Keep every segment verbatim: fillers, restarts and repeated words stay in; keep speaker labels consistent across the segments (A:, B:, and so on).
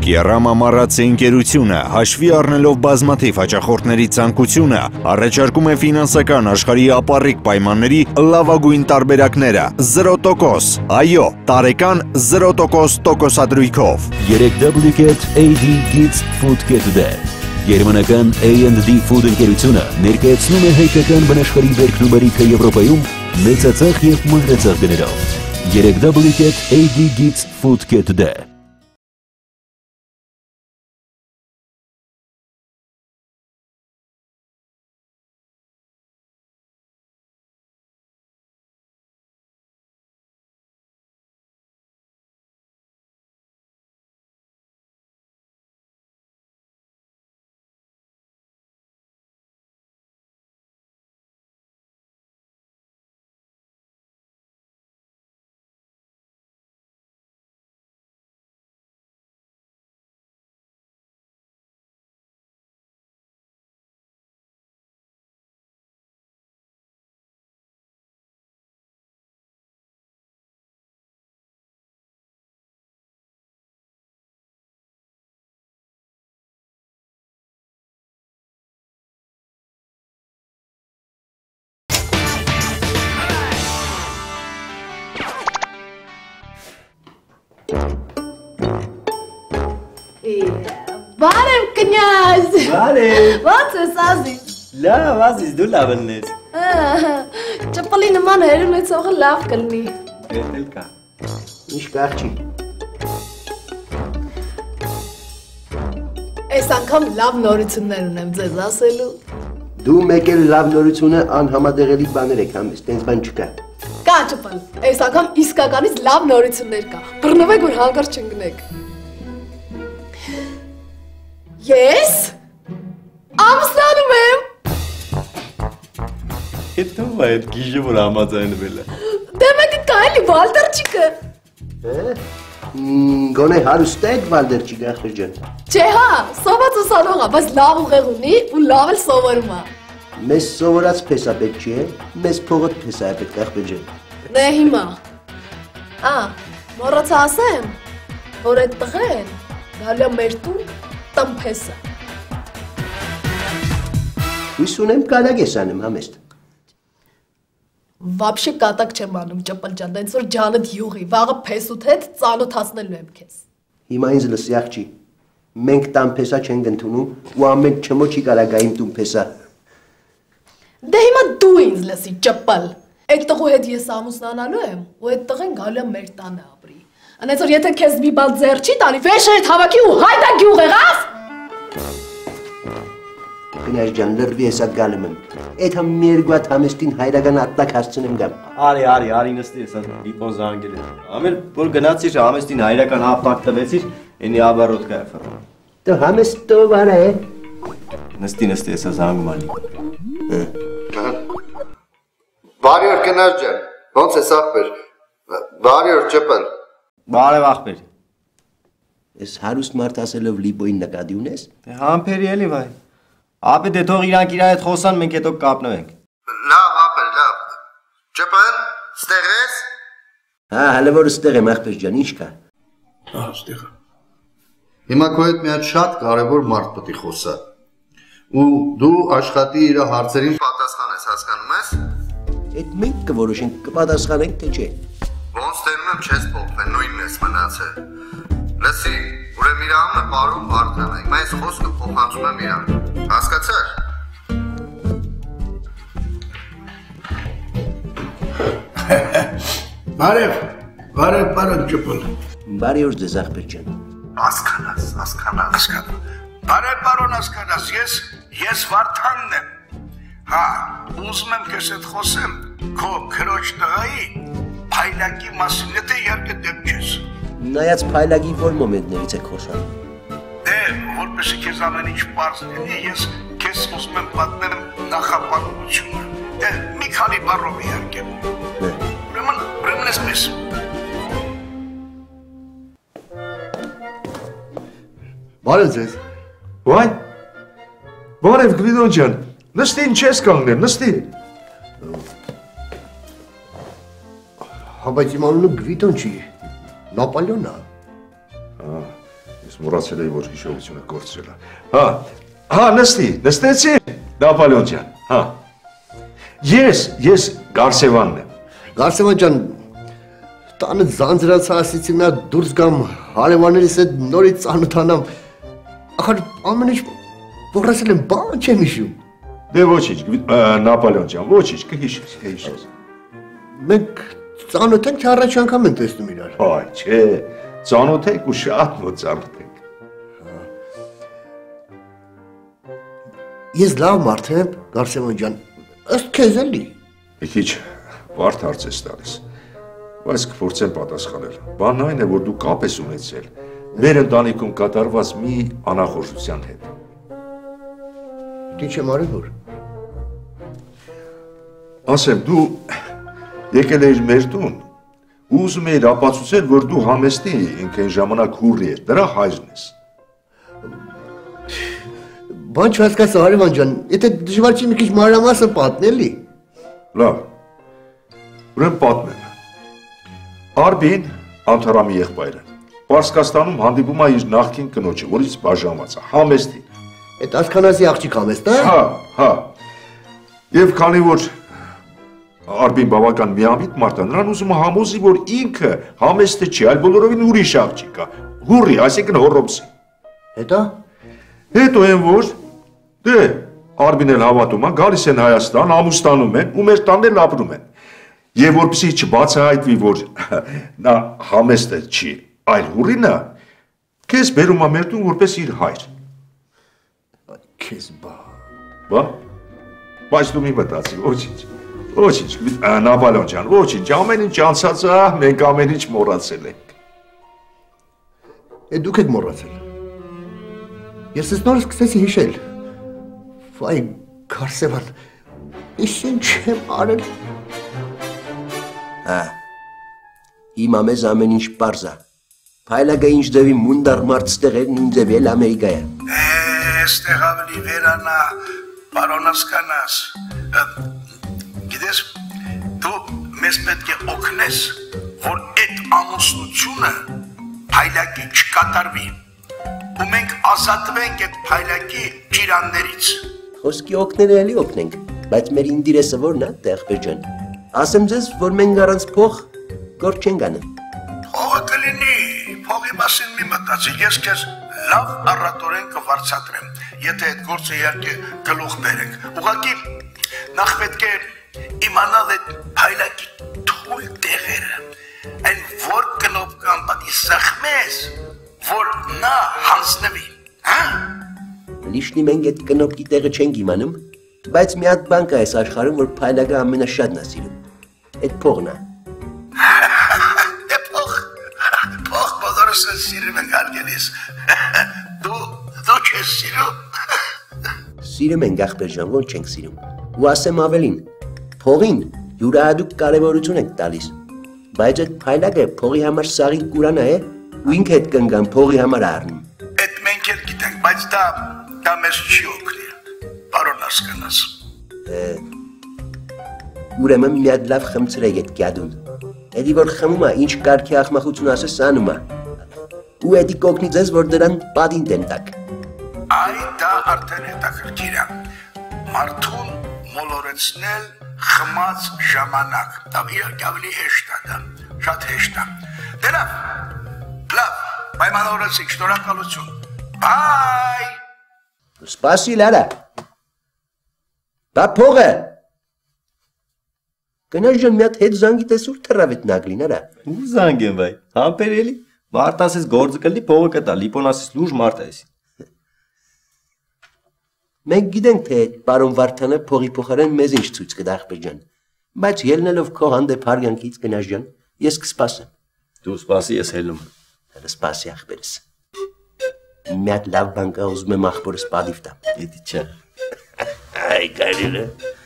A: Կիառամա Մարացի ընկերությունը, հաշվի առնելով բազմաթիվ հաճախորդների ցանկությունը, առաջարկում է ֆինանսական աշխարհի ապառիկ պայմանների լավագույն տարբերակները զրո տոկոս, այո, տարեկան զրո տոկոս տոկոսադրույքով։
B: երեք դաբլյու A D Kids Food Kit-ը Գերմանական A and D Food ընկերությունը ներկայացնում է հայկական բնաշխարհի վերքն ու բարիքը Եվրոպայում մեծածախ և մանրածախ գներով։ երեք դաբլյու A D Kids Food Kit-ը
C: Բարև կնյազ։
D: Բարև։
C: Ո՞նց ես Ազիզ։
D: Լավ, Ազիզ, դու լավն ես։
C: Ճպլի նման հեր ունեցողը լավ կլինի։
D: Գետել կա։
E: Ինչ կախ չի։
C: Այս անգամ լավ նորություններ ունեմ ձեզ ասելու։
E: Դու մեկ էլ լավ նորությունը անհամադեղելի բաներ եք համ, տենց բան չկա։
C: Կա ճպլ, այս անգամ իսկականից լավ նորություններ կա։ Բռնվեք, որ հանկարծ չընկնեք։ Ես ամուսնանում եմ։
D: Հետո այդ գիժը որ համաձայնվել է։
C: Դե մեկը կա էլի Վալդերչիկը։
E: Գոնե հարուստ եք Վալդերչիկը ախր ջան։
C: Չէ հա, սոված ուսանող է, բայց լավ ուղեղ ունի ու լավ էլ սովորում է։
E: Մեզ սովորած փեսա պետք չի է, մեզ փողոտ փեսա է պետք ախր ջան։
C: Դե հիմա։ Ա, մոռացա ասեմ, որ այդ տղեն գալու է մեր տուն տամփեսը։
E: Հույս ունեմ կարագ ես անում համեստ։
C: Вообще կատակ չեմ անում ճպլ ջան, դենց որ ջանդ յուղի, վաղը փեսուդ հետ ծանոթացնելու եմ քեզ։
E: Հիմա ինձ լսի աղջի, մենք տամփեսա չենք ընդունում ու ամեն չմո չի կարա գա իմ տուն փեսա։
C: Դե հիմա դու ինձ լսի ճպլ։ Այդ տղու հետ ես ամուսնանալու եմ ու այդ տղեն գալու է մեր տանը ապրի։ Անից որ եթե քեզ մի բան ձեռ չի տանի, վեշը հետ հավաքի ու հայտա գյուղ եղավ։
E: Կնյազ ջան, լրվի հեսա գալում եմ։ Այդ համ մի երկու հատ համեստին հայրական ատլակ հասցնեմ գամ։
D: Արի, արի, արի նստի ես դիպոն զանգել է։ Ամեն որ գնացիր համեստին հայրական ապակ տվեցիր, ինի աբարոտ կա ֆա։
E: Դու համեստ տով արա է։
D: Նստի նստի ես զանգում ալի։
F: Բարի օր կնյազ ջան, ոնց ես ախպեր։ Բարի օր ճպլ։
D: Բարև ախպեր։
E: Ես հարուստ մարդ ասելով լիբոյին նկատի ունես։
D: Դե համբերի էլի վայ։ Ապե դե թող իրանք իրար հետ խոսան, մենք հետո կապնվենք։
F: Լավ ախպեր, լավ։ Ճպլ, ստեղ ես։
E: Հա, հələ որ ստեղ եմ ախպեր ջան, ինչ կա։
F: Հա, ստեղ եմ։ Հիմա քո հետ մի հատ շատ կարևոր մարդ պետք է խոսա։ Ու դու աշխատի իր հարցերին պատասխան ես, հասկանում ես։
E: Այդ մենք կորոշենք, կպատասխանենք թե չէ։
F: Ոնց տենում եմ չես փոխվել, նույնն ես մնացել։ Լսի, ուրեմն իր անունը պարոն Վարդան է։ Հիմա այս խոսքը փոխանցում եմ իրան։ Հասկացա՞ր։
G: Բարև, բարև պարոն ճպլ։
E: Բարի օր ձեզ ախպեր ջան։
F: Հասկանաս, հասկանաս։
G: Հասկանա։ Բարև պարոն հասկանաս, ես ես Վարդանն եմ։ Հա, ուզում եմ քեզ հետ խոսեմ քո քրոջ տղայի փայլակի մասին, եթե իհարկե դեմ չես։
E: Նայած փայլակի որ մոմենտներից եք խոսանում։
G: Դե, որպեսզի քեզ ամեն ինչ պարզ լինի, ես քեզ ուզում եմ պատմեմ նախապատմությունը։ Դե, մի քանի բառով իհարկե։ Ուրեմն, ուրեմն այսպես։
F: Բարև ձեզ։
H: Վայ, բարև Գվիդոն ջան, նստի ինչ ես կանգնել, նստի։
F: Հա, բայց իմ անունը Գվիդոն չի, Նապոլեոնն է։
H: Հա, ես Մոռացել էի, որ հիշողությունը կորցրել է։ Հա, հա, նստի, նստեցի, Նապոլեոն ջան, հա։ Ես, ես Գարսևանն եմ։
E: Գարսևան ջան, տանը ձանձրած ասիցի նա դուրս գամ, հարևաններիս հետ նորից ծանոթանամ։ Ախր ամեն ինչ մոռացել եմ, բան չեմ հիշում։
H: Դե ոչինչ, Նապոլեոն ջան, ոչինչ, կհիշես, կհիշես։
E: Մենք ծանոթ ենք, թե առաջ անգամ ենք տեսնում իրար։
H: Այ, չէ, ծանոթ ենք ու շատ մոտ ծանոթ ենք։
E: Ես լավ մարդ եմ, Գարսևան ջան, ըստ քեզ էլի։
H: Մի քիչ բարդ հարց ես տալիս, բայց կփորձեմ պատասխանել։ Բանն այն է, որ դու կապ ես ունեցել մեր ընտանիքում կատարված մի անախորժության հետ։
E: Ինչ եմ արել որ։
H: Ասեմ, դու եկել էիր մեր տուն ու ուզում էիր ապացուցել, որ դու համեստի ինք այն ժամանակ հուրի ես, դրա հայրն ես։
E: Բան չհասկացա հարևան ջան, եթե դժվար չի մի քիչ մանրամասը պատմելի։
H: Լավ, ուրեմն պատմեմ։ Արբին Անթարամի եղբայրը Պարսկաստանում հանդիպում է իր նախկին կնոջը, որից բաժանված է, համեստին։
E: Այդ ասքանազի աղջիկ համեստ, հա։
H: Հա, հա։ Եվ քանի որ Արբին բավական միամիտ մարդ է, նրան ուզում է համոզի, որ ինքը համեստը չի, այլ բոլորովին ուրիշ աղջիկ է, հուրի, այսինքն Հոռոբսի։
E: Հետո։
H: Հետո են որ դե Արբին էլ հավատում է, գալիս են Հայաստան, ամուսնանում են ու մեր տանն էլ ապրում են։ Եվ որպեսզի չբացահայտվի, որ նա համեստը չի, այլ հուրին է, քեզ բերում է մեր տուն որպես իր հայր։
E: Քեզ բա։
H: Բա։ Բայց դու մի մտածի, ոչինչ։ Ոչինչ, Նապոլեոն ջան, ոչինչ, ամեն ինչ անցած է, մենք ամեն ինչ մոռացել ենք։
E: Է դուք եք մոռացել։ Ես ես նոր սկսեցի հիշել։ Վայ, Գարսևան, ինչ եմ արել։
I: Հա, իմ ամեզ ամեն ինչ պարզ է։ Փայլագը ինչ ձևի մունդար մարդ ստեղ էր, նույն ձևի էլ Ամերիկա է։
G: Այստեղ ավելի վերանա, պարոն ասկանաս։ Գիտես, դու մեզ պետք է օգնես, որ այդ ամուսնությունը փայլակի չկատարվի։ Ու մենք ազատվենք այդ փայլակի ճիրաններից։
I: Խոսքի օգները էլի օգնենք, բայց մեր ինտերեսը որն է, եղբայր ջան։ Ասեմ ձեզ, որ մենք առանց փող գործ չենք անում։
G: Փողը կլինի, փողի մասին մի մտածի, ես քեզ լավ առատորեն կվարձատրեմ, եթե այդ գործը իհարկե գլուխ բերենք։ Ուղղակի նախ պետք է իմանալ այդ փայլակի թույլ տեղերը, այն որ կնոպկան պատի սախմես, որ նա հանձնվի, հա։
I: Լիշնի մենք այդ կնոպկի տեղը չենք իմանում, բայց մի հատ բան կա այս աշխարհում, որ փայլագը ամենաշատն է սիրում։ Այդ փողն է։
G: Դե փող, փող բոլորս սիրում ենք արգելիս։ Դու, դու չես սիրում։
I: Սիրում ենք ախպեր ջան, ոնց չենք սիրում։ Ու ասեմ ավելին, փողին յուրահատուկ կարևորություն ենք տալիս, բայց այդ փայլագը փողի համար սաղի կուրանա է, ու ինքը այդ կնգան փողի համար առնում։
G: Այդ մենք էլ գիտենք, բայց դա դա մեզ չի օգնի, պարոն ասկանաս։
I: Ուրեմն մի հատ լավ խմցրեք այդ կյադուն։ Էդի որ խմում է, ինչ կարգի ախմախություն ասես անում է։ Ու էդի կօգնի ձեզ, որ դրան պատին դեմ տակ։
G: Այ դա արդեն հետաքրքիր է։ Մարդուն մոլորեցնել խմած ժամանակ։ Դա իհարկե ավելի հեշտ է դա, շատ հեշտ է։ Դե լավ, լավ, պայմանավորեցինք, շնորհակալություն։ Բայ։
I: Սպասի լարա։ Դա փողը։ Կնոջ ջան, մի հատ հետ զանգի տեսուր թռավ այդ նագլին, արա։
D: Ու զանգ եմ բայ, համբերելի։ Մարդ ասես գործը կլի, փողը կտա, լիպոն ասես լուրջ մարդ է էսի։
I: Մենք գիտենք, թե պարոն Վարդանը փողի փոխարեն մեզ ինչ ցույց կտա ախպեր ջան, բայց ելնելով քո հանդեպ հարգանքից կնոջ ջան, ես կսպասեմ։
D: Դու սպասի, ես հելնում եմ։
I: Հələ սպասի ախպերս։ Մի հատ լավ բան կա, ուզում եմ ախպորս պատիվ տամ։
D: Էդի չէ։
I: Այ կարիլը։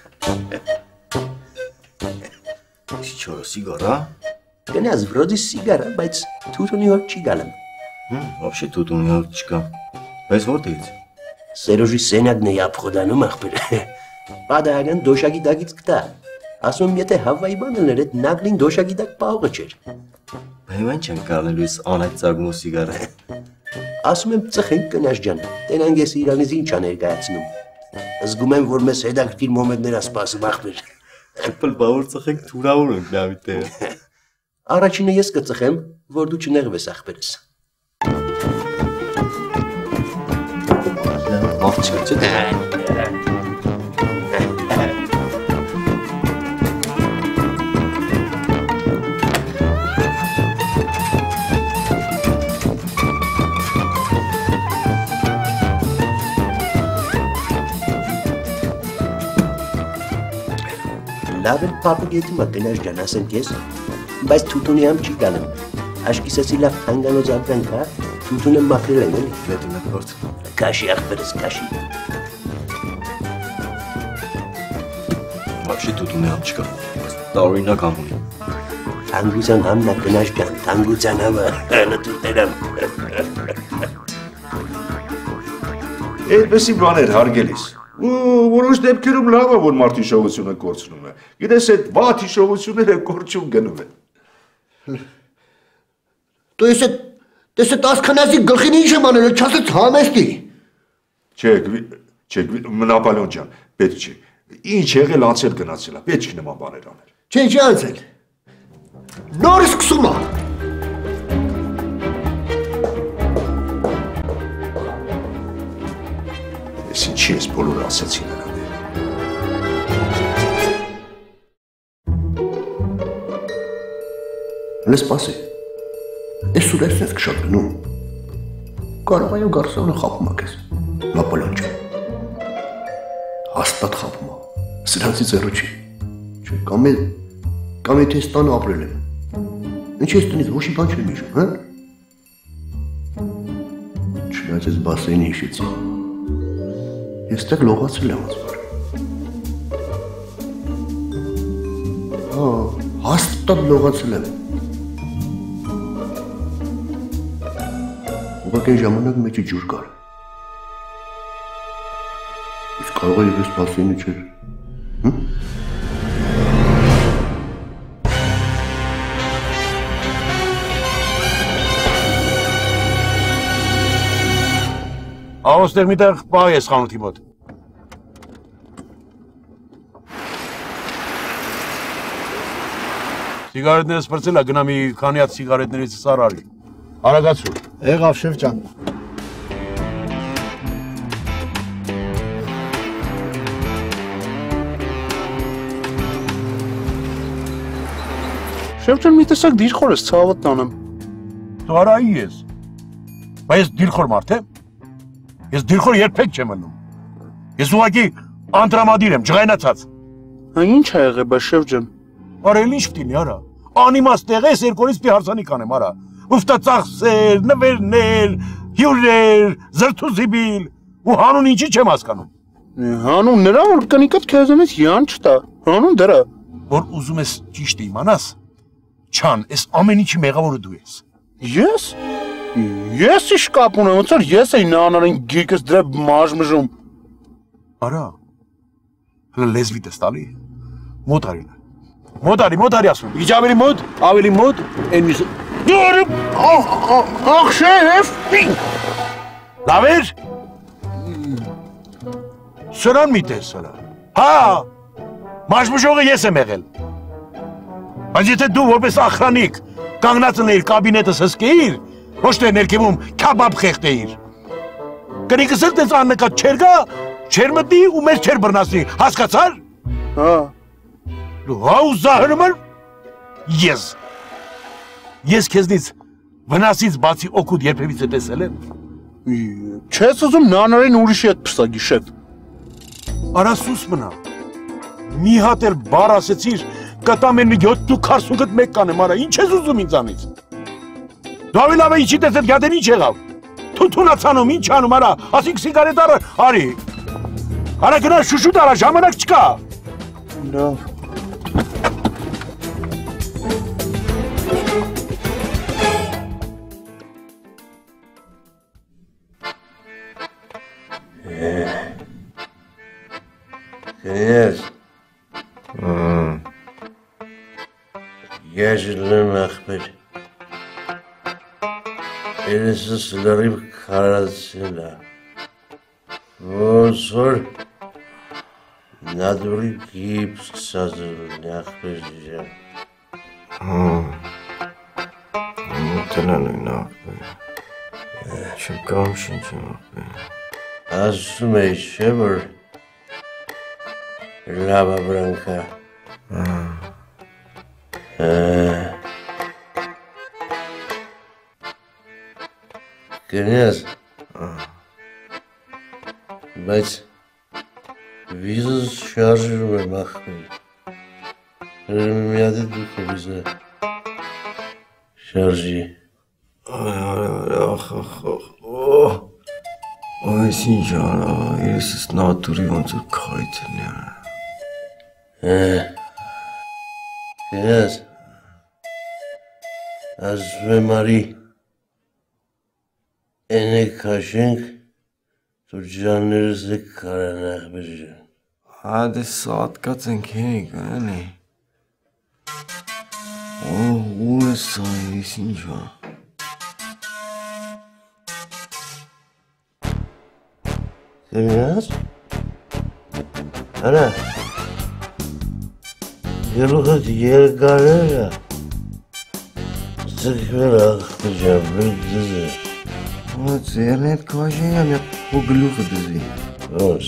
D: Չորը սիգարա։
I: Կնաս վրոդի սիգարա, բայց թութունի հոտ չի գալեմ։
D: Հմ, вообще թութունի հոտ չկա։ Բայց որտեղից։
I: Սերոժի սենյակն է ապխոդանում ախպեր։ Պատահական դոշակի դակից կտա։ Ասում եմ, եթե Հավայի բանել էր, այդ նագլին դոշակի դակ պահողը չէր։
D: Բայց ինչ եմ կարնելու ես անայք ծագումով սիգարա։
I: Ասում եմ ծխենք կնաշ ջան, տենանք ես իրանից ինչ ա ներկայացնում։ Զգում եմ, որ մեզ հետաքրքիր մոմենտներ ա սպասում ախպեր։
D: Ապլ բավոր ծխենք թուրավոր ենք Դավիթ տերը։
I: Առաջինը ես կծխեմ, որ դու չնեղվես ախպերս։
D: Աղջիկ չէ։
I: Լավ էլ պապուգետի մա կնաշ ջան ասենք ես, բայց թութունի համ չի գալեմ, աշկիսացի լավ թանգանոց ատվենք հա, թութունը մաքրել են էլի։
D: Պետում է փորձ։
I: Կաշի ախպերս կաշի։
D: Вообще թութունի համ չկա, տարօրինակ համ ունի։
I: Թանգության համն ա կնաշ ջան, թանգության համը, հələ թութերամ։
H: Այդպեսի բաներ հարգելիս։ Ու որոշ դեպքերում լավ է, որ մարդ հիշողությունը կորցնում է։ Գիտես, այդ վատ հիշողությունները կորչում գնում են։
E: Դու ես այդ դες այդ ասքանազի գլխին ինչ եմ անել, չասեց համեստի։
H: Չէ, չէ, Նապոլեոն ջան, պետք չէ։ Ինչ եղել անցել գնացել է, պետք չի նման բաներ անել։
E: Չէ, չի անցել։ Նոր սկսում է։
H: Ես ինչի ես բոլորը ասեցի նրան։
E: Լես պասի, ես սուրես ես կշատ գնում, կարավայով գարսանը խապում ակ ես, Նապոլեոն ջան, հաստատ խապում ա, սրանցից էրու չի, կամ է, կամ է թե ստանը ապրել եմ, ինչ ես տնից ոչի բան չեմ իշում, հա? Չնայած ես բասեին իշեցի, ես տեղ լողացել եմ ասվար, հա, հաստատ լողացել եմ, ուղղակ այն ժամանակ մեջի ջուր կար։ Իսկ կարող է ես բասեինը չէր։ Հմ?
J: Աղոստեր միտեղ պահ ես խանութի մոտ։ Սիգարետներս պրծել է, գնա մի քանի հատ սիգարետներից սարարի։ Արագացրու։
K: Եղավ շեֆ ջան։ Շեֆ ջան, մի տեսակ դիրխոր ես ցավոտ տանեմ։
J: Սարայի ես։ Բայց ես դիրխոր մարդ եմ։ Ես դիրխոր երբեք չեմ ելնում։ Ես ուղղակի անդրամադիր եմ, ջղայնացած։
K: Հա ինչ ա եղել, բայց շեֆ ջան։
J: Արել ինչ պիտի արա։ Անիմաստ եղես երկորից պի հարսանիք անեմ, արա։ Ուստացախսեր, նվերներ, հյուրեր, զրթուզիբիլ, ու հանուն ինչի չեմ հասկանում։
K: Հանուն նրա, որ կնիկդ քեզանից յան չտա, հանուն դրա։
J: Որ ուզում ես ճիշտ իմանաս, չան, ես ամեն ինչի մեղավորը դու ես։
K: Ես? Ես ինչ կապ ունեմ, ոնց որ ես էի նանարին գիրկս դրա մաժմժում։
J: Արա, հլը լեզվիտ ես տալի, մոտ արին։ Մոտ արի, մոտ արի ասում, իջ ավելի մոտ, ավելի մոտ, են միսը։
K: Ախ շեֆ։
J: Լավ էր։ Սրան մի տես սրա։ Հա, մաշմուշողը ես եմ եղել։ Բայց եթե դու որպես ախրանիկ կանգնած ընեիր կաբինետս հսկեիր, ոչ թե ներքևում քաբաբ խեղտեիր։ Կնիկս էլ տես աննկատ չեր գա, չեր մտնի ու մեզ չեր բռնացնի, հասկացար։
K: Հա։
J: Հա ու զահրում եմ ես։ Ես քեզնից վնասից բացի օգուտ երբևիցե տեսել եմ։
K: Չես ուզում նանարին ուրիշի հետ փսագի շեֆ։
J: Արա սուս մնա։ Մի հատ էլ բառ ասեցիր, կտամ են յոթ ու քառսուն մեկ կանեմ, արա, ինչ ես ուզում ինձանից։ Դու ավելի լավ է ինչի տեսել գադեն ինչ եղավ։ Թութունացանում ինչ անում, արա, ասինք սիգարետ առ արի։ Արա գնա շուշուտ արա, ժամանակ չկա։
K: Լավ։
I: Yes. Hmm. Yaşlı akber.
L: Enes sularım karasına. Onsor naduri giyip sazırın yaklaşacağım.
D: Hmm. Muhtemelen ne yapayım? Çıkam şimdi yapayım.
L: Asme şeber. Lava branca. Eee. Князь, բայց վիզս շարժում եմ ախպեր, մի հատ է դուք վիզը շարժի։
D: Այ, այ, ախ, ախ, ախ, օ, այս ինչ արա, երեսս նատուրի ոնց որ քայթն է արա։
L: Կնյազ, ասում եմ արի, Ene kaşınk, tucanlarız da karanlık bir şey.
D: Hadi saat kaçın ki, yani. Oh, bu sayesinde şu an.
L: Knyaz? Ana. Yılgıt yer karır ya. Sıkır akıtacağım bir dizi.
D: Вот, зернет кожаня, я поглюха дези.
L: Ось.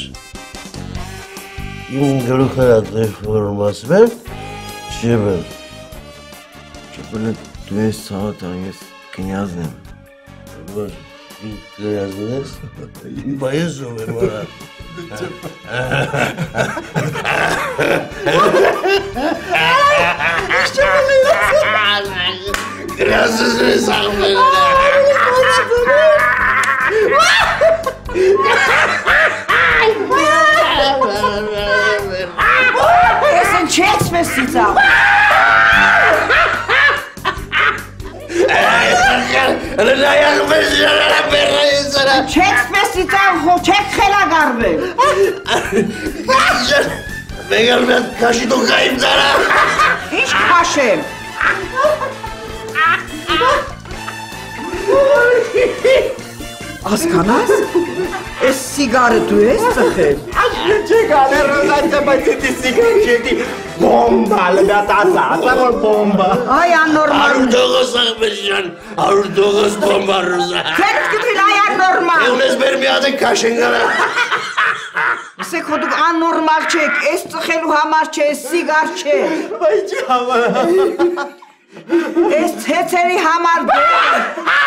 L: Им глухата формасы ben, чебен.
D: Чебен, две саута, ես князным.
L: Вот, князным, боязом եմ արա. Князыз մի սաղմեն
M: Sen çekmesin sen. Çekmesin sen, çek kela garbe.
L: Meğer ben kaşı dokayım sana.
M: Hiç kaşım. Askanaz? Es sigarı tu es sakın.
N: Çekale rozayta basiti sigar çekti. Bomba, lebata sa, bomba.
M: Ay anormal.
L: Ardoğuz sakmışan, ardoğuz bomba roza.
M: Tek gibi ay anormal.
L: Evnes vermeyadın kaşıngana.
M: Se koduk anormal çek, es tıkelu hamar çek, sigar çek.
N: Vay çava.
M: Es teteri hamar değil.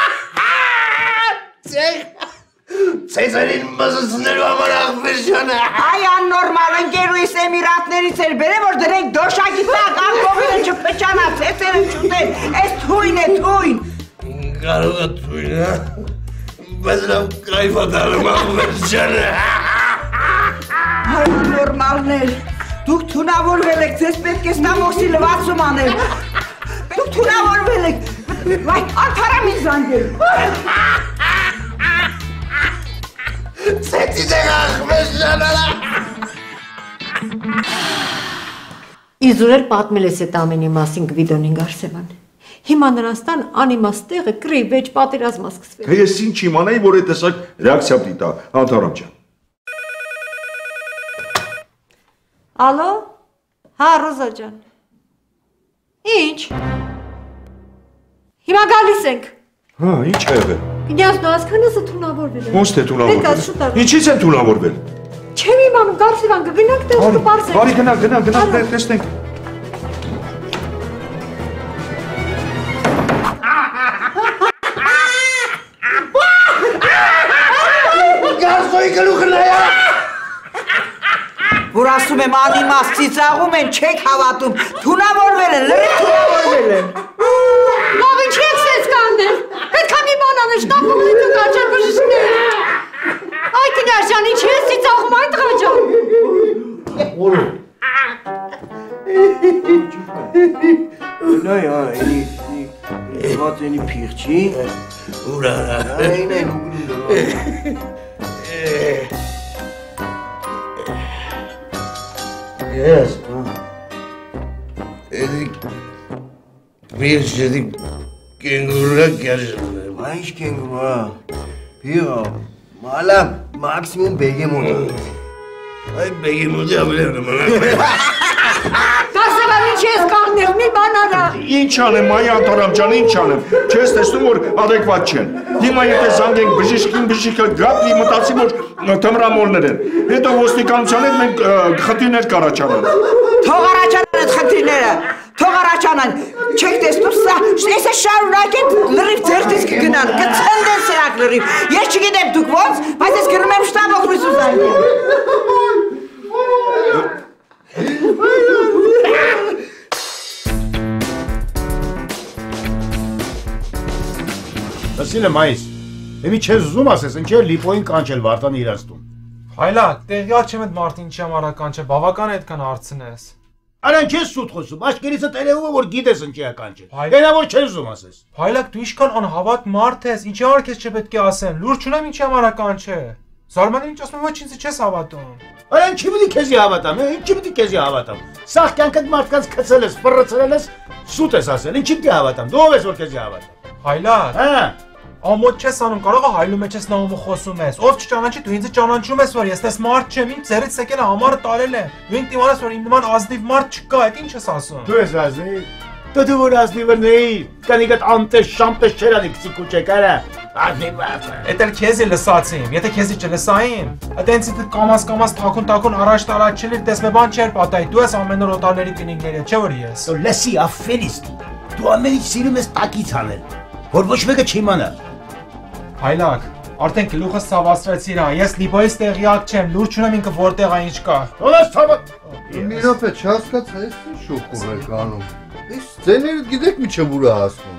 L: Çek. Senin masasını aman akmışan.
M: Ay anormalın geruis emiratleri ser. Benim orada direkt döşa gitme. Kalkovine çıktı çana. Seserim çıktı. Es tuyne tuyun.
L: Karıga tuyna. Mesela kayıp atarım akmışan.
M: Ay anormal ne? Duk tuna vur velek. Tespet kesna moksi levatsum ane. Duk tuna vur velek. Vay ataram insan gel.
L: Setice kalkmışan ala.
O: Իզուրել պատմել ես այդ ամենի մասին Գվիդոնին Գարսևան։ Հիմա նրանցთან անիմաստ տեղը կրի վեճ պատերազմա սկսվել։
H: Թե ես ինչ իմանայի, որ այդ տեսակ ռեակցիա պիտի տա, Անտարամ ջան։
O: Ալո։ Հա, Ռոզա ջան։ Ինչ։ Հիմա գալիս ենք։
H: Հա, ինչ է եղել։
O: Կնյազն ու ասքանասը թունավորվել են։
H: Ոնց թե թունավորվել։ Ինչից են թունավորվել։
O: Չեմ իմանում, Գարսևան, կգնանք տեղ կպարզենք։
H: Բարի գնանք, գնանք, գնանք, տեսնենք։
L: Գարսոյի գլուխը նայա։
M: Որ ասում եմ անիմաստ ծիծաղում են, չեք հավատում, թունավորվել են, լրիվ թունավորվել են։
O: Լավ ինչ եք սենց կանդել, պետք է մի բանան շտապում եք կաչել բժիշկներ։ Այ կնյար ջան, ինչ ես ծիծաղում այն տղա ջան։
L: Որը։
D: Նայ, այնի, ված այնի փիղճի։
L: Ուրա։
D: Այն այն ուգնում
L: Yes. Edik bir şeydik kenguruna karıştırdım.
E: Այս կենգուրու, բիո, մալա մաքսիմում բեգեմոտ է։ Այ բեգեմոտի ամենը մնա։
M: Դասավար ինչ ես կաղներ, մի բան արա։
H: Ինչ անեմ, այ Անտարամ ջան, ինչ անեմ։ Չես տեսնում, որ adekvat չեն։ Հիմա եթե զանգենք բժիշկին, բժիշկը գապ, մտածի, որ թմրամոլներ են։ Հետո ոստիկանության հետ մենք խնդիրներ կառաջանան։
M: Թող առաջանան այդ խնդիրները։ Թող առաջանան։ Չեք տեսնում, սա էսը շարունակեն լրիվ ձերտից կգնան, կցնդեն սրանք լրիվ։ Ես չգիտեմ դուք ոնց, բայց ես գրում եմ շտաբ օգնություն զանգել։
K: Լսին եմ այս, եմի չես ուզում ասես, ինչ է լիպոյին կանչել Վարդանի իրաց տուն։
P: Հայլա, տեղյակ չեմ այդ մարդին ինչի համար կանչել, բավական է այդքան հարցնես։
K: Արան չես սուտ խոսում, աչքերիցը տերևում է, որ գիտես ինչի է կանչել։ Գնա որ չես ուզում ասես։
P: Հայլակ, դու ինչքան անհավատ մարդ ես, ինչի համար քեզ չպետք է ասեմ, լուրջ չունեմ ինչի համար կանչել։ Զարմանում ինչ ասում, ոչ ինձ չես հավատում։
K: Արան չի պիտի քեզի հավատամ, ինչի պիտի քեզի հավատամ։ Սաղ կյանքդ մարդկանց քցել ես, ֆռռցրել ես, սուտ ես ասել, ինչի պիտի հավատամ։ Դու ով ես որ քեզի հավատամ։
P: Հայլակ։
K: Հա։
P: Ամոթ չես անում, կարող է հայլու մեջ ես նամը խոսում ես։ Ով չճանաչի, դու ինձ ճանաչում ես, որ ես տես մարդ չեմ, ինձ ձեռից եկել է համարը տարել է։ Դու ինձ իմանաս, որ իմ նման ազնիվ մարդ չկա, այդ ինչ ես ասում։
K: Դու ես ազնիվ։ Դու դու որ ազնիվը նեի, կանիգատ անտես շամտես չերանի քցի կուչե կարա։ Ազնիվ ասա։
P: Էդ էլ քեզի լսացիմ, եթե քեզի չլսային, այդենց դու կամաս կամաս թակուն թակուն առաջ տարած չլիր, տեսնե բան չէր պատահի, դու ես ամեն օր օտարների կինինգների, չէ՞ որ ես։
K: Դու լսի աֆերիստ։ Դու ամեն ինչ սիրում ես տակից անել, որ ոչ մեկը չիմանա։
P: Հայլակ, արդեն գլուխս ցավացրեցիր, ես լիբոյից տեղյակ չեմ, լուրջ չունեմ ինքը որտեղ է ինչ կա։
K: Ոնց ցավը։
F: Մի րոպե չհասկացա, ես ինչ շոկով եք անում։ Այս սցեները գիտեք միջև ուր է հասնում։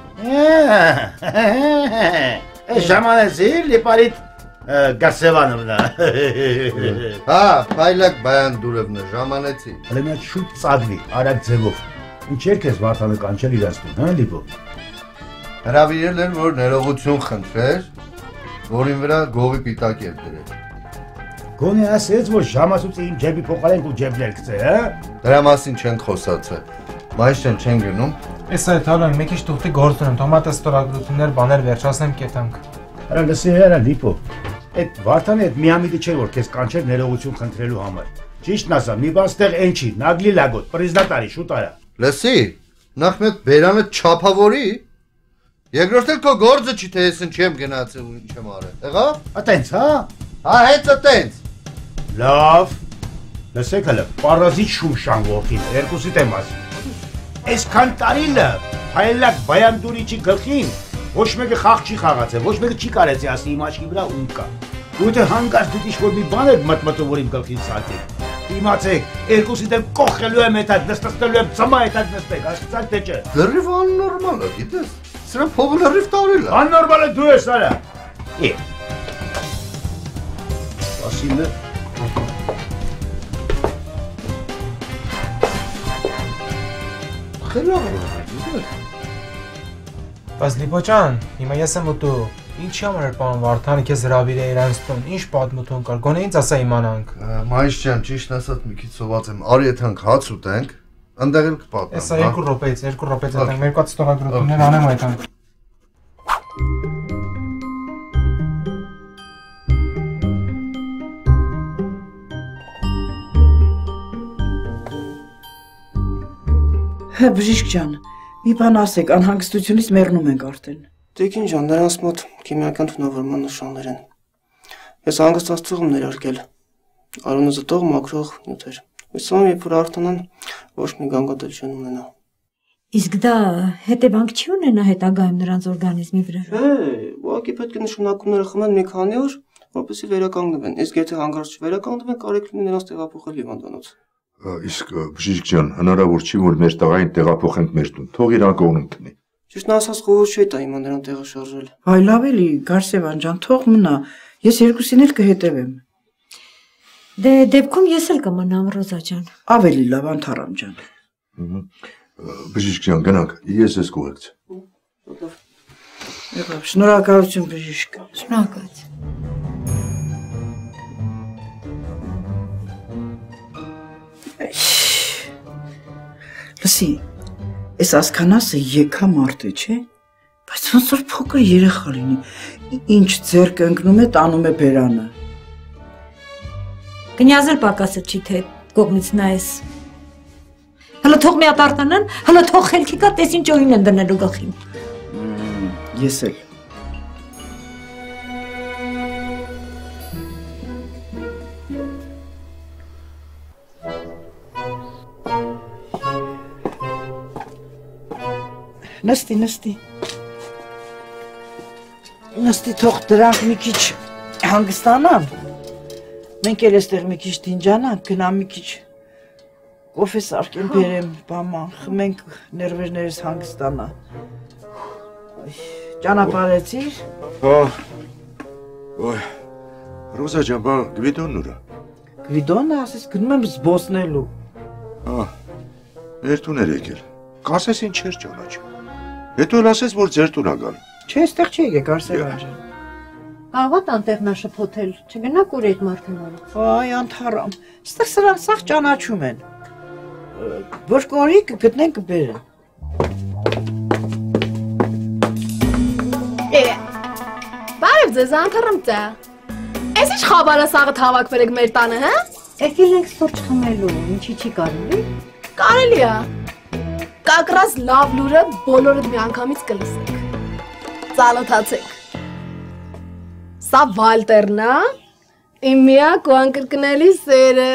K: Այս ժամանեցի լիպարիտ Գասևանովնա։
F: Հա, Փայլակ Բայանդուրովնա, ժամանեցի։
K: Հələ մի հատ շուտ ծագվի, արագ ձևով։ Ինչեր քեզ Վարդանը կանչել իրաց տուն, հա լիպո։
F: Հրավիրել էր, որ ներողություն խնդրեր, որին վրա գողի պիտակ էր դրել։
K: Գոնե ասեց, որ ժամացույցը իմ ջեբի փոխարեն ու ջեբներ գցե, հա։
F: Դրա մասին չենք խոսացել։ Մայիսեն չեն գնում։
P: Էս այդ հալան, մի քիչ թուղթի գործ ունեմ, թոմատը ստորագրություններ, բաներ վերջացնեմ կետանք։
K: Արա լսի հերա լիպո։ Այդ Վարդանը այդ միամիտը չէ, որ քեզ կանչել ներողություն խնդրելու համար։ Ճիշտն ասա, մի բան ստեղ այն չի, նագլի լագոտ, պրիզնատարի, շուտ արա։
F: Լսի, նախ մեկ բերանը չափավորի։ Երկրորդ էլ քո գործը չի, թե ես ինչի եմ գնացել ու ինչ եմ արել։ Եղա՞։
K: Ատենց, հա։
F: Հա, հենց ատենց։
K: Լավ։ Լսեք հələ, պարազիտ շում շան որդին, երկուսիդ եմ ասում։ Այսքան տարիլը Փայլակ Բայանդուրիչի գլխին ոչ մեկը խաղ չի խաղացել, ոչ մեկը չի կարեցի ասի իմ աչքի վրա ում կա։ Դու դե հանգած դու ինչ որ մի բան եք մտմտում, որ իմ գլխին սարքեք։ Իմացեք, երկուսիդ եմ կողելու եմ այդ նստելու եմ ծմա այդ նստեք, հասկացաք թե չէ։
F: Լրիվ աննորմալ է, գիտես։ Սրա փողը լրիվ տարել է։
K: Աննորմալ է դու ես արա։ Է։ Ասինը
P: Բայց Լիպո ջան, հիմա ես եմ ու դու, ինչի համար էր պարոն Վարդանը քեզ հրավիրել է իրանց տուն, ինչ պատմություն կար, գոնե ինձ ասա իմանանք։
F: Մայիս ջան, ճիշտ ասած մի քիչ սոված եմ, արի եթե հանք հաց ուտենք, ընդեղ էլ կպատմեմ։
P: Էսա երկու րոպեից, երկու րոպեից այդենք, մեր կած ստորագրություններ անեմ այդենք։
M: Հա բժիշկ ջան, մի բան ասեք, անհանգստությունից մեռնում ենք արդեն։
Q: Տիկին ջան, նրանց մոտ քիմիական թունավորման նշաններ են։ Ես հանգստացող եմ ներարկել։ Արունը զտող մաքրող նյութեր։ Հույսում եմ, երբ որ արդանան, ոչ մի գանգատել չեն ունենա։
O: Իսկ դա հետևանք չի ունենա հետագայում նրանց օրգանիզմի վրա։
Q: Չէ, ուղղակի պետք է նշանակումները խմեն մի քանի օր, որպեսզի վերականգնվեն։ Իսկ եթե հանկարծ չվերականգնվեն, կարելի է նրանց տեղափոխել հիվանդանոց։
H: Իսկ բժիշկ ջան, հնարավոր չի, որ մեր տղային տեղափոխենք մեր տուն, թող իր անկողնում քնի։
Q: Ճիշտն ասած խորհուրդ չի տա հիմա նրան տեղը շարժել։
M: Այ լավ էլի, Գարսևան ջան, թող մնա, ես երկուսին էլ կհետևեմ։
O: Դե դեպքում ես էլ կմնամ Ռոզա ջան։
M: Ավելի լավ Անթարամ ջան։
H: Բժիշկ ջան, գնանք, ես ես կուղեկցի։
M: Եղավ, շնորհակալություն բժիշկ։
O: Շնորհակալություն։
M: Լսի, այս ասկանասը եկա մարդ է, չէ՞, բայց ոնց որ փոքր երեխա լինի, ինչ ձեռք ընկնում է, տանում է բերանը։
O: Կնյազել պակասը չի, թե կողմից նայես։ Հələ թող մի հատ արտանան, հələ թող խելքի կա, տես ինչ օին են դնելու գլխին։
M: Ես էլ։ Նստի, նստի։ Նստի, թող դրանք մի քիչ հանգստանան։ Մենք էլ էստեղ մի քիչ դինջանանք, գնամ մի քիչ կոֆե սարքեմ, բերեմ, բաման, խմենք, ներվերներս հանգստանա։ Ճանապարհեցիր։
H: Հա։ Ոյ։ Ռոզա ջան, բա Գվիդոնն ուր է։
M: Գվիդոնը ասես գնում եմ զբոսնելու։
H: Հա։ Մեր տուն էր եկել։ Կասես ինչ չէր ճանաչում։ Հետո էլ ասես, որ ձեր տուն ա գալ։
M: Չէ, այստեղ չի եկեք, Արսենան ջան։
O: Կարող է տանտեղնա շփոթել, չգնաք ուր այդ մարդուն օրը։
M: Այ անթառամ, այստեղ սրանք սաղ ճանաչում են։ Որ կորի կգտնեն կբերեն։
C: Բարև ձեզ, անթառամ ծա։ Էս ինչ խաբարը սաղը հավաքվել եք մեր տանը, հա։
O: Եկել ենք սուրճ խմելու, ինչի չի կարելի։
C: Կարելի է։ Կակրած լավ լուրը բոլորդ միանգամից կլսեք։ Ծանոթացեք։ Սա Վալտերն է, իմ միակ ու անկրկնելի սերը։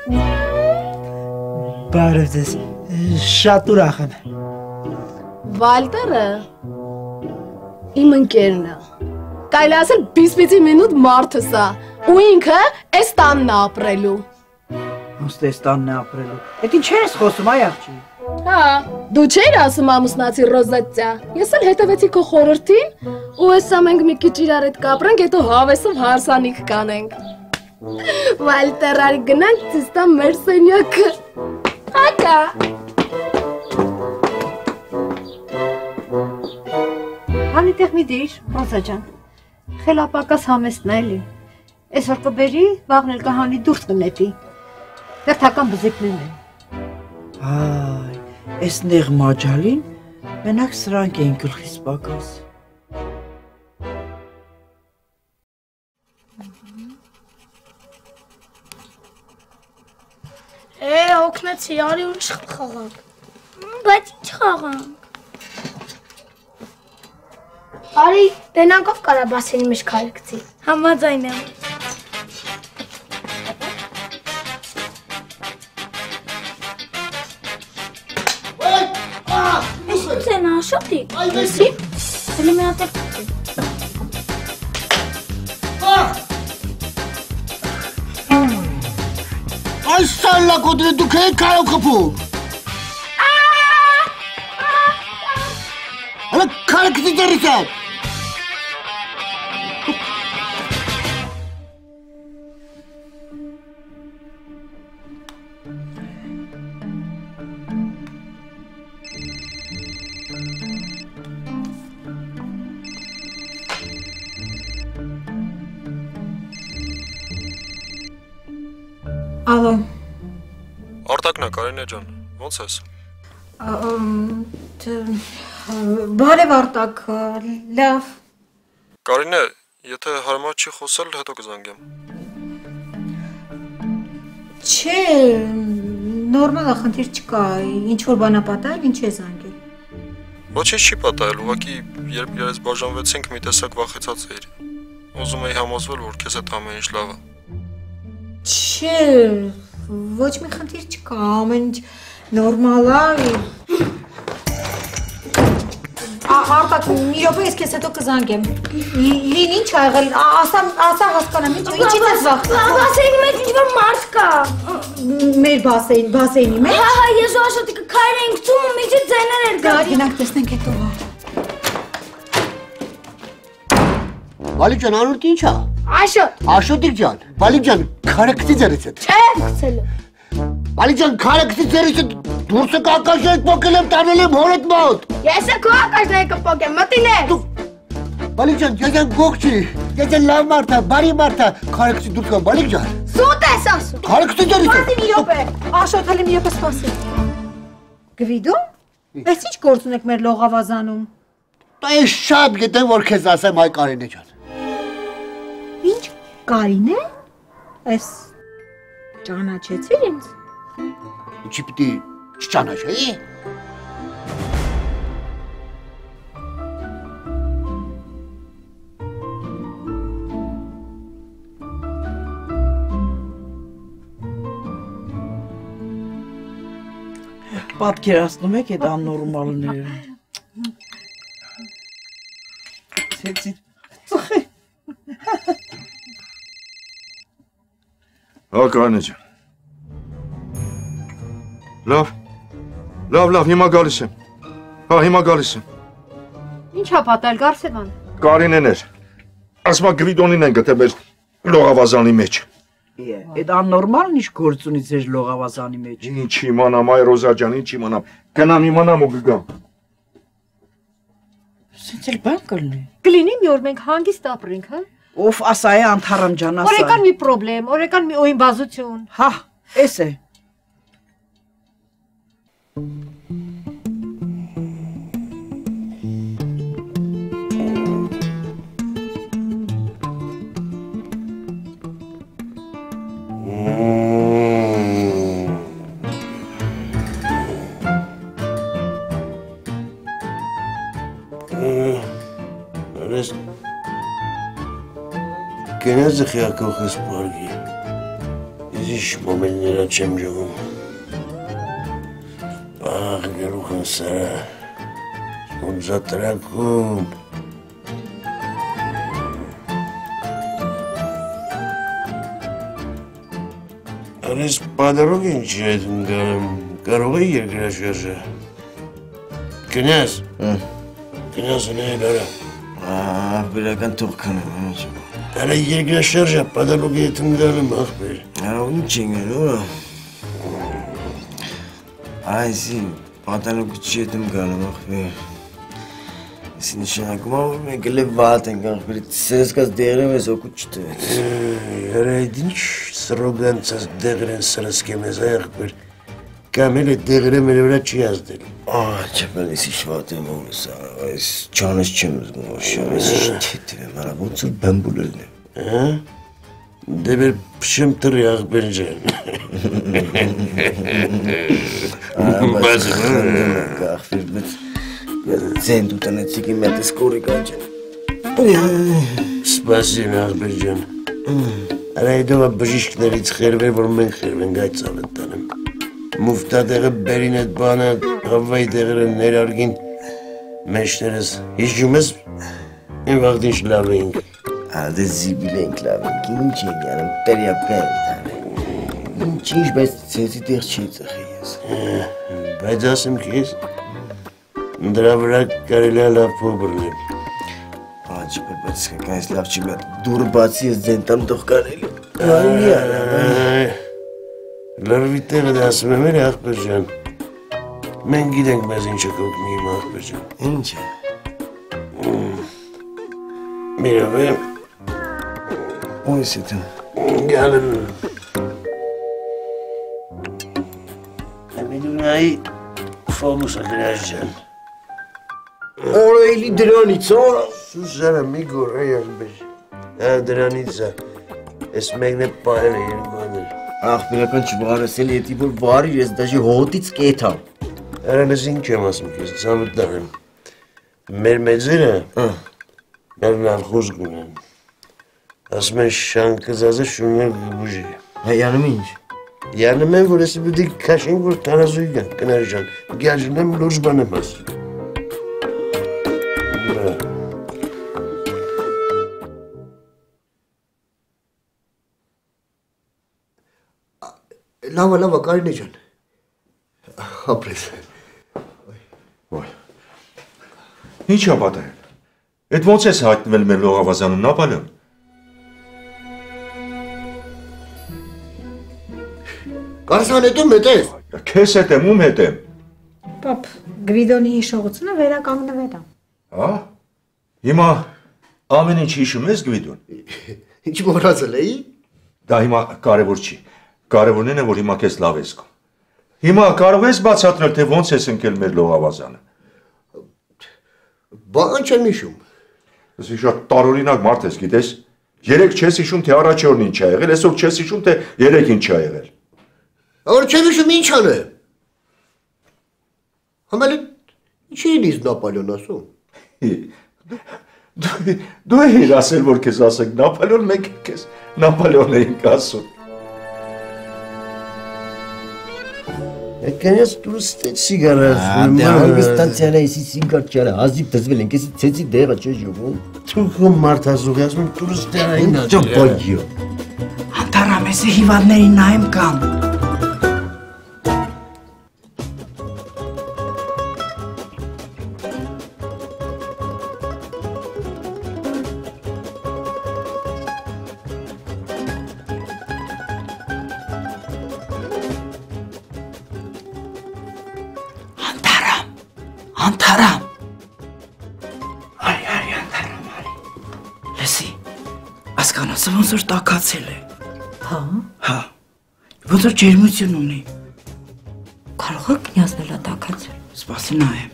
M: Բարև ձեզ, շատ ուրախ եմ։
C: Վալտերը իմ ընկերն է։ Կարելի ասել բիսպիցի մինուտ մարդս է, ու ինքը էս տանն է ապրելու։
M: Ոնց էս տանն է ապրելու։ Էդ ինչ ես խոսում, այ աղջի։
C: Հա, դու չէիր ասում ամուսնացի Ռոզատյա, ես էլ հետևեցի քո խորհրդին, ու էսա մենք մի քիչ իրար հետ կապրենք, հետո հավեսով հարսանիք կանենք։ Վալտեր, արի գնանք ցույց տամ մեր սենյակը։ Ակա։
O: Հանի տեղ մի դիր, Ռոզա ջան։ Խելապակաս համեստն է էլի։ Այսօր կբերի, վաղն էլ կհանի դուրս կնետի։ Հերթական բզիկներն են։
M: Այ, այս նեղ մաջալին մենակ սրանք էին գլխիս պակաս։
R: Է, օգնեցի, արի ուրիշ խաղանք։ Բայց ինչ խաղանք։ Արի, տենանքով կարա բասենի մեջ քայլկցի։ Համաձայն եմ։ Սենա, շոտի։ Այսի, հելի մի հատ է կծի։
E: Այս սալլա կոդրը դուք է կարով կպու։ Հալա կարը կծի դերից է։
O: Ալո։
S: Արտակն է, Կարինե ջան, ոնց ես։
O: Բարև Արտակ, լավ։
S: Կարինե, եթե հարմար չի խոսել, հետո կզանգեմ։
O: Չէ, նորմալ է, խնդիր չկա, ինչ որ բան է պատահել, ինչ է զանգել։
S: Ոչինչ չի պատահել, ուղղակի երբ իրենց բաժանվեցինք, մի տեսակ վախեցած էիր։ Ուզում էի համոզվել, որ քեզ հետ ամեն ինչ լավ է։
O: Չէ, ոչ մի խնդիր չկա, ամեն ինչ նորմալ է։ Արտակ, մի րոպե ես քեզ հետո կզանգեմ։ Լին ինչ ա եղել, ասա հասկանամ, ինչից ես վախեցել։
R: Բասեինի մեջ ինչ-որ մարդ կա։
O: Մեր բասեին, բասեինի մեջ։
R: Հա, հա, ես ու Աշոտիկը քայլ էինք ցում ու միջի ձայներ էր գալիս։
O: Գնանք տեսնենք հետո։
E: Բալիկ ջան, անունդ ինչ է։
R: Աշոտ։
E: Աշոտիկ ջան, Բալիկ ջան, քարը գցի ձերից հետ։
R: Չէ, գցել։
E: Բալիկ ջան, քարը գցի ձերից հետ։ Դուրսը կակաշը հետ պոկել եմ, տանել եմ հորդ մոտ։
R: Ես է քո ակաշն է կպոկեմ, մտինես։
E: Բալիկ ջան, ես եմ գող չի, ես եմ լավ մարդ է, բարի մարդ է, քարը գցի դուրս կան, Բալիկ ջան։
R: Սուտ ես ասում։
E: Քարը գցի ձերից հետ։
O: Սպասի մի րոպե, Աշոտ, հələ մի րոպե սպասի։ Գվիդո, այս ինչ գործ ունեք մեր լողավազանում։
E: Դա ես շատ գիտեմ, որ քեզ ասեմ այ Կարինե ջան։
O: Ինչ Կարինե։ Այս ճանաչեցի ինձ։
E: Ինչի պիտի չճանաչեի։
M: Պատկերացնում եք այդ աննորմալները։ Ցեցի։
H: Հա Կարինե ջան։ Լավ։ Լավ, լավ, հիմա գալիս եմ։ Հա, հիմա գալիս եմ։
O: Ինչ ա պատել Գարսևան։
H: Կարինեն էր։ Ասма Գվիդոնին են գտել մեր լողավազանի մեջ։
M: Այդ աննորմալն ինչ գործ ունի ձեր լողավազանի մեջ։
H: Ինչ իմանամ, այ Ռոզա ջան, ինչ իմանամ։ Գնամ իմանամ ու գգամ։
M: Սենց էլ բան կլինի։
O: Կլինի մի օր մենք հանգիստ ապրենք, հա։
M: Ով ասա է Անթարամ ջան, ասա։
O: Օրեկան մի պրոբլեմ, օրեկան մի օյնբազություն։
M: Հա, էս է։
I: Գնաց խիակող ես պարգի, ես ինչ մոմելներա չեմ ժողում, բաղ գերուխ են սարա, սմոնձա տրակում, արես պադարոգ են չի այդ ընգարում, կարող է երկրաշարժը, գնաց, գնաց են այլ արա,
D: բերական թող կանեմ, անոչում։
I: Արա երկրաշարժը պադալոգի հետ ընգալում աղբեր։
D: Արա ինչ են ուրա։ Այսի պադալոգի չի հետ ընգալում աղբեր։ Այսի նշանակում ա որ մենք էլ վատ ենք աղբեր, սերսկած դեղրեմ ես օգուտ չտվեց։
I: Արա այդ ինչ սրոգանցած դեղրեն սրսկեմ ես աղբեր, կամ էլ այդ դեղրեմ էլ վրա չի ազդել։
D: Ահ, չպել ես ինչ վատ եմ ոնս, այս ճանես չեմ զգում որ շավ, ես ինչ թեթև եմ, արա ոնց որ բամբուլելն եմ։
I: Հա, դե բեր փշեմ տրի աղբեր ջան։
D: Բայց աղբեր, բայց ձեն դու տնեցիք իմ հետ ես կորիկա ջան։
I: Սպասին աղբեր ջան։ Արա այդովա բժիշկներից խերվեր, որ մենք խերվենք այդ ծավը տանեմ։ Մուվտադեղը բերին այդ բանը, հավվայի դեղերը ներարգին, մեջներս հիշում ես, իմ վաղդինչ լավ էինք։
D: Ադե զիբիլ ենք լավ ենք, ինչ ենք անում, տերյապկա ենք տանում։ Ինչ ինչ, բայց ծեցի տեղ չի ծխի ես։
I: Բայց ասեմ քեզ, դրա վրա կարելի է լավ փող բռնել։
D: Աջի բեր, բայց կանից լավ չի բատ, դուրը բացի ես ձեն տամ տող կարելի։ Արունի արա։
I: Լրվի տեղը դա ասում եմ էր աղբեր ջան, մենք գիտենք մեզ ինչը կոգնի իմ աղբեր ջան։
D: Ինչ է։
I: Միրով է։
D: Ույս է տն։
I: Գալն։ Ամիդունայի ֆոմուսը գրաշ ջան։
E: Օր էլի դրանից, օր։
I: Սուսարա մի գոր է աղբեր։ Ա դրանից է, ես մեկն է պարել է երկու անել։
D: Աղբերական չվարես էլ եթի որ վարի ես դաժի հոտից կեթամ։
I: Արանես ինչ եմ ասում կեզ, ծամըտան եմ։ Մեր մեծերը, մեր լավ խոսք ունեն։ Ասում են շանկզազը շունել գբուժի։
D: Հա յանում ինչ։
I: Յանում են, որ եսի բդի կաշենք, որ տարազույգ են, կնար ժան, գյաժն եմ լուրջ բան եմ ասում։
E: Լավա, լավա, Կարինե ջան, ապրես։
H: Ինչ ա պատահել, էդ ոնց ես հայտնվել մեր լողավազանում նապալյոն։
E: Կարսան հետ ում հետ ես։
H: Քեզ հետ եմ, ում հետ եմ։
O: Պապ, Գվիդոնի հիշողությունը վերականգնվել է։
H: Հա, հիմա ամեն ինչ հիշում ես Գվիդոն։
E: Ինչ մոռացել էի։
H: Դա հիմա կարևոր չի։ Կարևորն է, որ հիմա քեզ լավ ես զգում։ Հիմա կարող ես բացատրել, թե ոնց ես ընկել մեր լողավազանը։
E: Բան չեմ հիշում։
H: Ես շատ տարօրինակ մարդ ես, գիտես։ Երեք չես հիշում, թե առաջ օրն ինչ ա եղել, այսօր չես հիշում, թե երեք ինչ ա եղել։
E: Որ չեմ հիշում ինչ անեմ։ Համալի ինչի ինձ Նապոլեոն ասում։
H: Դու էիր ասել, որ քեզ ասեք Նապոլեոն, մենք քեզ Նապոլեոն էինք ասում։
D: Եկնես դուրս ստեց սիգարը։ Դե հանգստացյալ է, եսի սիգար չարա, հազիվ դզվել ենք, եսի ցեցի դեղը չէ ժողում։ Թուխում մարդ ասուղ, ասում եմ դուրս ստերա ինա չէ։ Ճոպոջիո։
M: Անտարամ եսի հիվանդներին նայեմ կան։ Անտարամ։ Այ, այ, անտարամ, այ։ Լսի, ասկանասը ոնց որ տակացել է։
O: Հա։
M: Հա, ոնց որ ջերմություն ունի։
O: Կարող է կնյազնել է տակացել։
M: Սպասի նայեմ։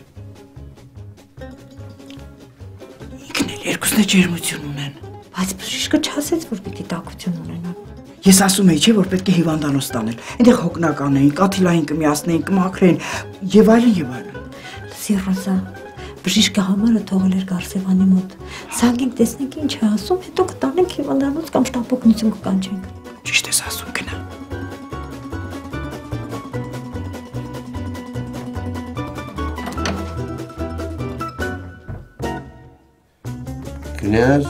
M: Ինքն էլ երկուսն է ջերմություն ունեն։
O: Բայց բժիշկը չասեց, որ պիտի տակություն ունենան։
M: Ես ասում էի, չէ, որ պետք է հիվանդանոց տանել։ Այնտեղ հոգնական էին, կաթիլային կմիացնեին, կմաքրեին, եւ այլն եւ այլն։
O: Լսի Ռոզա, բժիշկը համարը թողել էր Գարսևանի մոտ։ Սանգենք տեսնենք ինչ է ասում, հետո կտանենք հիվանդանոց կամ շտապօգնություն կկանչենք։
M: Ճիշտ ես ասում, գնա։
D: Կնյազ,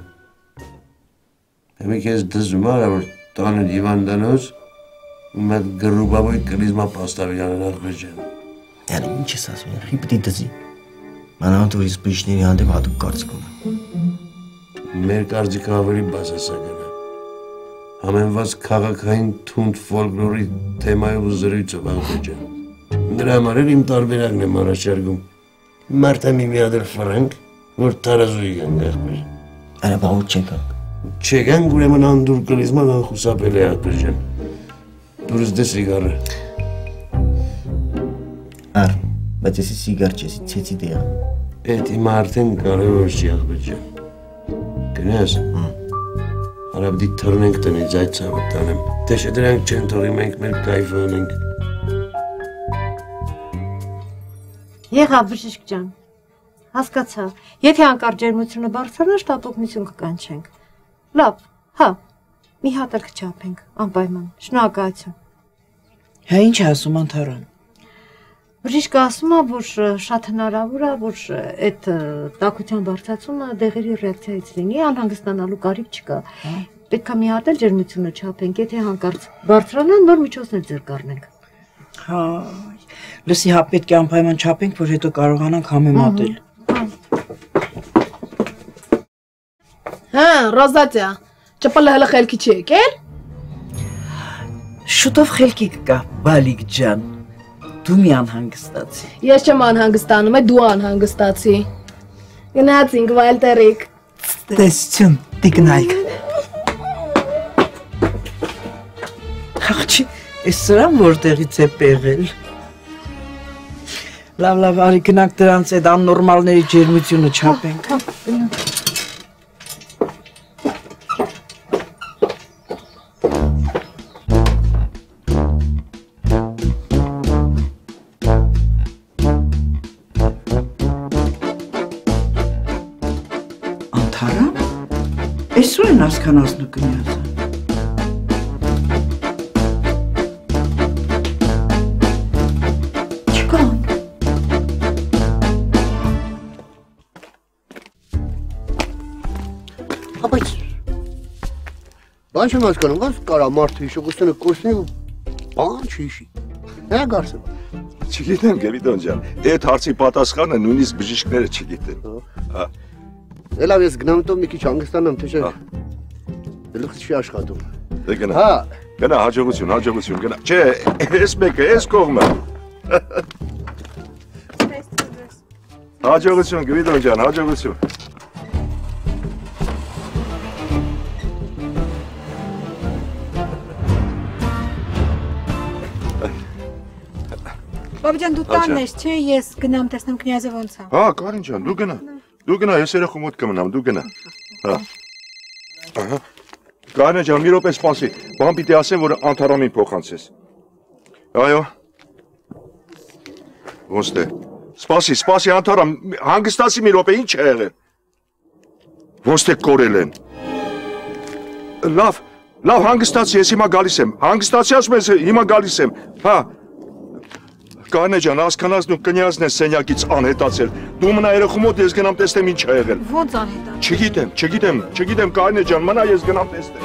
D: Εμείς քեզ դզում արա որ տանը հիվանդանոց ու մեկ գրուբաբոյ կրիզմա պաստավի անենար բեջան։ Yani ինչ ես ասում, եղի պիտի դզի։ Մանավանդ որ ես բժիշկների հանդեպ հատուկ կարծիք ունեմ։ Մեր կարծիքը ավելի բացասական է։ Համեմված քաղաքային թունդ ֆոլկլորի թեմայով ու զրույցով Աղբեջան։ Նրա համար էլ իմ տարբերակն եմ առաջարկում։ Մարդը մի միադր ֆրանկ, որ տարազուի են եղբեր։ Արա բա ու չեկանք։ Չեկանք ուրեմն անդուր կլիզման անխուսապել է Աղբեջան։ Դուրս դե սիգարը։ Ար, բայց եսի սիգար չեսի, ցեցի դեղը։ Էդ իմ արդեն կարևոր չի Աղբեջան։ Գնաս։ Արաբդի թռնենք տնից այդ ցավը տանեմ։ Թե չէ դրանք չեն թողի մենք մեր կայֆը անենք։
O: Եղավ բժիշկ ջան։ Հասկացա։ Եթե անկար ջերմությունը բարձրանա, շտապօգնություն կկանչենք։ Լավ, հա։ Մի հատ էլ կչափենք, անպայման։ Շնորհակալություն։
M: Հա ինչ ասում Անտարան։
O: Բժիշկը ասում է, որ շատ հնարավոր է, որ այդ տաքության բարձրացումը դեղերի ռեակցիայից լինի, անհանգստանալու կարիք չկա։ Պետք է մի հատ էլ ջերմությունը չափենք, եթե հանկարծ բարձրանա, նոր միջոցներ ձեռք առնենք։
M: Հա, լսի հա պետք է անպայման չափենք, որ հետո կարողանանք համեմատել։
C: Հա, Ռոզատիա, ճպլը հələ խելքի չի եկել։
M: Շուտով խելքի կգա, Բալիկ ջան։ Դու մի անհանգստացի։
C: Ես չեմ անհանգստանում, դու անհանգստացի։ Գնացինք Վալտերիկ։
M: Տեսություն, տիկնայք։ Աղջի, այս սրան որտեղից է պեղել։ Լավ, լավ, արի գնանք դրանց այդ աննորմալների ջերմությունը չափենք։ Այսօր են հասկանացնու կնյազը։ Չկան։
E: Բայց բան չեմ հասկանում, ոնց կարա մարդը հիշողությունը կորցնի ու բան չհիշի։ Հա Գարսևան։
H: Չգիտեմ Գևիդոն ջան, այդ հարցի պատասխանը նույնիսկ բժիշկները չգիտեն։ Հա։
E: Լավ ես գնամ տո մի քիչ հանգստանամ, թե չէ։ Գլուխս չի աշխատում։
H: Դե գնա։
E: Հա։
H: Գնա, հաջողություն, հաջողություն, գնա։ Չէ, այս մեկը, այս կողմը։ Հաջողություն, Գևիդոն ջան, հաջողություն։
T: Բաբաջան դու տանն ես, չէ, ես գնամ տեսնեմ կնյազը ոնց է։
H: Հա, Կարին ջան, դու գնա։ Դու գնա, ես երեխու մոտ կմնամ, դու գնա։ Հա։ Ահա։ Կարինա ջան, մի րոպե սպասի։ Բան պիտի ասեմ, որ Անթարամին փոխանցես։ Այո։ Ոնց է։ Սպասի, սպասի Անթարամ, հանգստացի մի րոպե, ինչ է եղել։ Ոնց է կորել են։ Լավ, լավ հանգստացի, ես հիմա գալիս եմ։ Հանգստացի ասում ես, հիմա գալիս եմ։ Հա։ Կարինա ջան, հասկանաս դու կնյազն ես սենյակից անհետացել։ Դու մնա երեխու մոտ, ես գնամ տեսնեմ ինչ է եղել։
T: Ոնց անհետացել։
H: Չգիտեմ, չգիտեմ, չգիտեմ Կարինա ջան, մնա ես գնամ տեսնեմ։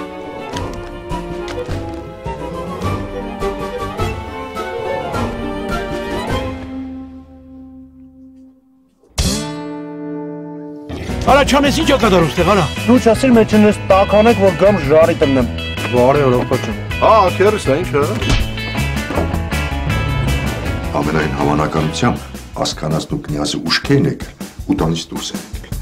J: Արա չամես ինչ ակադար ուստեղ, արա։
K: Դու չասիր մեջ ես տականեք, որ գամ ժարի տնեմ։
H: Բարի օրով պաչում։ Հա, քերս է, ինչ է։ Ամենայն հավանականությամբ հասկանաս դու կնյազը ուշքերն եկել ու տանից դուրս են եկել։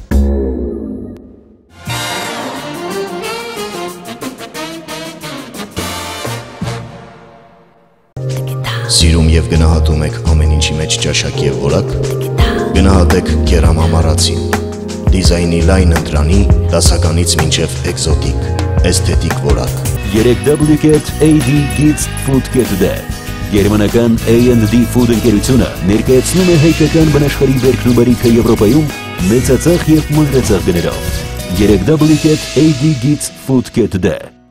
U: Սիրում եւ գնահատում եք ամեն ինչի մեջ ճաշակ եւ որակ։ Գնահատեք Կերամ ամառացին։ Դիզայնի լայն ընտրանի, դասականից մինչև էկզոտիկ, էսթետիկ որակ։
B: երեք W Cat A D Kids Food Kit-ը Գերմանական A and D Food ընկերությունը ներկայացնում է հայկական բնաշխարհի վերքնուբարիքը Եվրոպայում մեծածախ եւ մանրածախ գներով։ երեք W Cat A D Kids Food Kit-ը